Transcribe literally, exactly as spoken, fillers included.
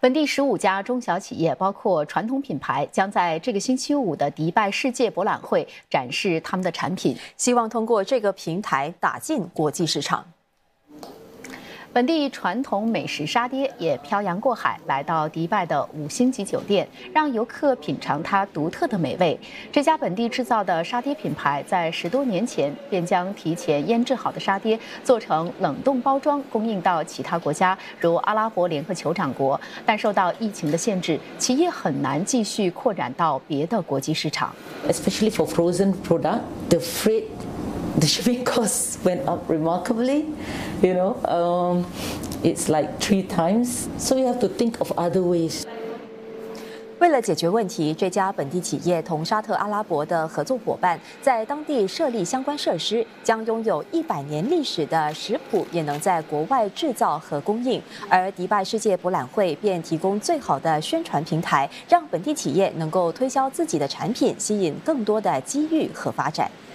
本地十五家中小企业，包括传统品牌，将在这个星期五的迪拜世界博览会展示他们的产品， 希望通过这个平台打进国际市场。 本地传统美食沙爹也漂洋过海来到迪拜的五星级酒店，让游客品尝它独特的美味。这家本地制造的沙爹品牌在十多年前便将提前腌制好的沙爹做成冷冻包装，供应到其他国家，如阿拉伯联合酋长国。但受到疫情的限制，企业很难继续扩展到别的国际市场。 Especially for frozen product, the freight. The shipping costs went up remarkably, you know, um, it's like three times. So you have to think of other ways. 为了解决问题，这家本地企业同沙特阿拉伯的合作伙伴在当地设立相关设施，将拥有一百年历史的食谱也能在国外制造和供应。而迪拜世界博览会便提供最好的宣传平台，让本地企业能够推销自己的产品，吸引更多的机遇和发展。